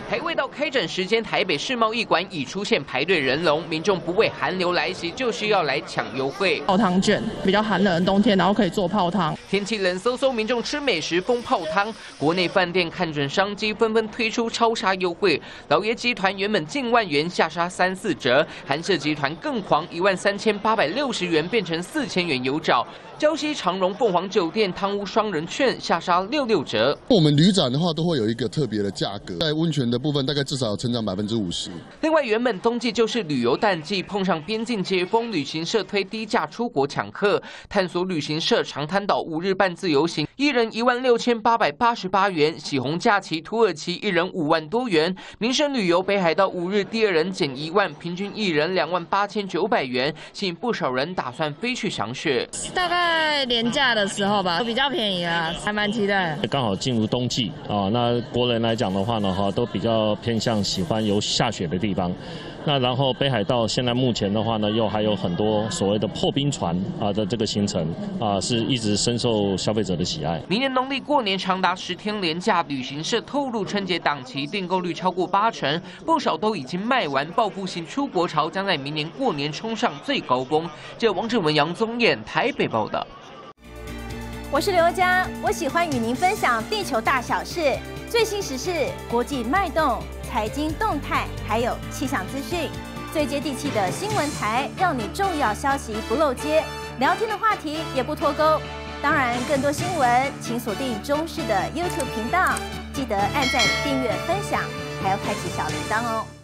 还未到开展时间，台北世贸易馆已出现排队人龙，民众不畏寒流来袭，就是要来抢优惠。 泡汤券比较寒冷的冬天，然后可以做泡汤。 天气冷飕飕，民众吃美食疯泡汤，国内饭店看准商机，纷纷推出超杀优惠。老爷集团原本近万元下杀3、4折，韩舍集团更狂，13860元变成4000元有找。礁溪长荣凤凰酒店汤屋双人券下杀66折。 我们旅展的话，都会有一个特别的价格，在温泉的部分大概至少成长50%。 另外，原本冬季就是旅游淡季，碰上边境解封，旅行社推低价出国抢客。探索旅行社长滩岛5日办自由行，一人16888元；喜红假期土耳其一人5万多元；民生旅游北海道5日第2人减1万，平均一人28900元，吸引不少人打算飞去赏雪。 大概连假的时候吧，比较便宜啦，还蛮期待。 刚好进入冬季啊，那国人来讲的话呢，都比较偏向喜欢有下雪的地方。那然后北海道现在目前的话呢，又还有很多所谓的破冰船的这个行程是一直深受消费者的喜爱。 明年农历过年长达10天连假，旅行社透露春节档期订购率超过80%，不少都已经卖完，报复性出国潮将在明年过年冲上最高峰。这王志文、杨宗彦台北报道。 我是刘佳，我喜欢与您分享地球大小事、最新时事、国际脉动、财经动态，还有气象资讯，最接地气的新闻台，让你重要消息不漏接，聊天的话题也不脱钩。当然，更多新闻请锁定中视的 YouTube 频道，记得按赞、订阅、分享，还要开启小铃铛哦。